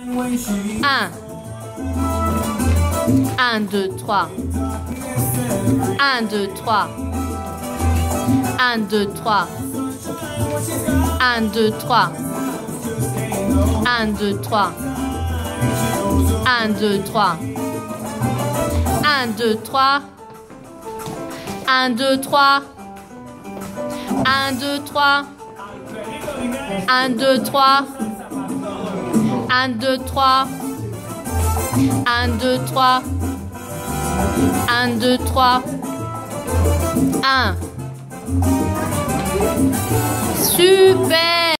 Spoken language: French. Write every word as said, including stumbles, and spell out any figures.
un. un, deux, trois. un, deux, trois. un, deux, trois. un, deux, trois. un, deux, trois. un, deux, trois. un, deux, trois. un, deux, trois. un, deux, trois. un, deux, trois. un, deux, trois. un, deux, trois. un, deux, trois. un. Super!